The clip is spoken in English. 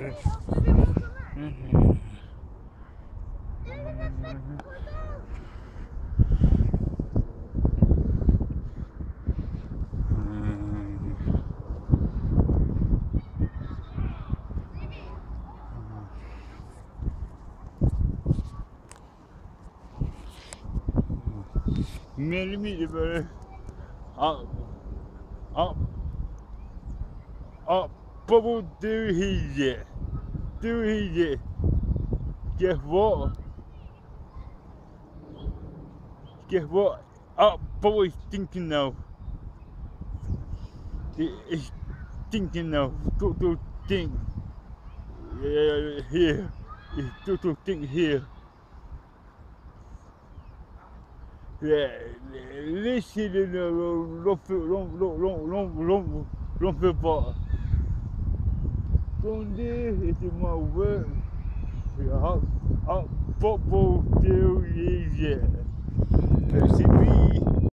Millimeter up bubble do he yet? Do he yet? Guess what? Guess what? Up bubble is thinking now. It's thinking now. To think. Here. It's to think here. Listen, l'on peut pas. Attendez, c'est moi, ouais. Up, bubble, do he yet? C'est lui.